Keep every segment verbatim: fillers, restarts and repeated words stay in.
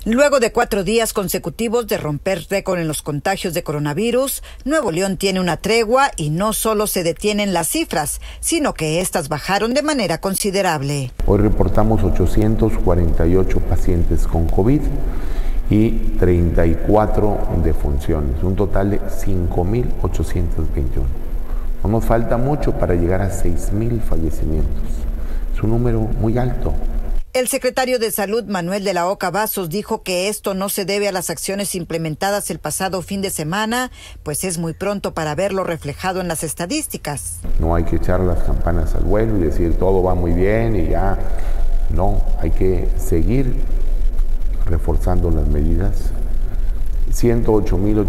Luego de cuatro días consecutivos de romper récord en los contagios de coronavirus, Nuevo León tiene una tregua y no solo se detienen las cifras, sino que estas bajaron de manera considerable. Hoy reportamos ochocientos cuarenta y ocho pacientes con COVID y treinta y cuatro defunciones, un total de cinco mil ochocientos veintiuno. No nos falta mucho para llegar a seis mil fallecimientos. Es un número muy alto. El secretario de Salud, Manuel de la Oca Vasos, dijo que esto no se debe a las acciones implementadas el pasado fin de semana, pues es muy pronto para verlo reflejado en las estadísticas. No hay que echar las campanas al vuelo y decir todo va muy bien y ya. No, hay que seguir reforzando las medidas. ciento ocho mil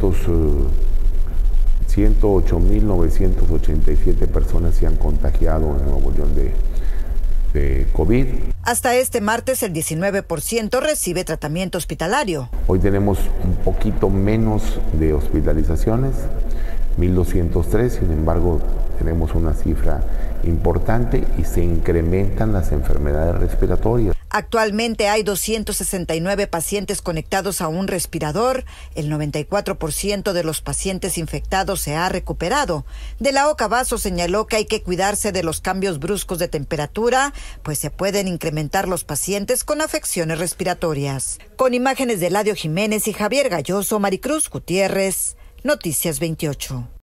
novecientos ochenta y siete personas se han contagiado en Nuevo León de de COVID. Hasta este martes el diecinueve por ciento recibe tratamiento hospitalario. Hoy tenemos un poquito menos de hospitalizaciones, mil doscientos tres, sin embargo tenemos una cifra importante y se incrementan las enfermedades respiratorias. Actualmente hay doscientos sesenta y nueve pacientes conectados a un respirador. El noventa y cuatro por ciento de los pacientes infectados se ha recuperado. De la Oca Vasos señaló que hay que cuidarse de los cambios bruscos de temperatura, pues se pueden incrementar los pacientes con afecciones respiratorias. Con imágenes de Eladio Jiménez y Javier Galloso, Maricruz Gutiérrez, Noticias veintiocho.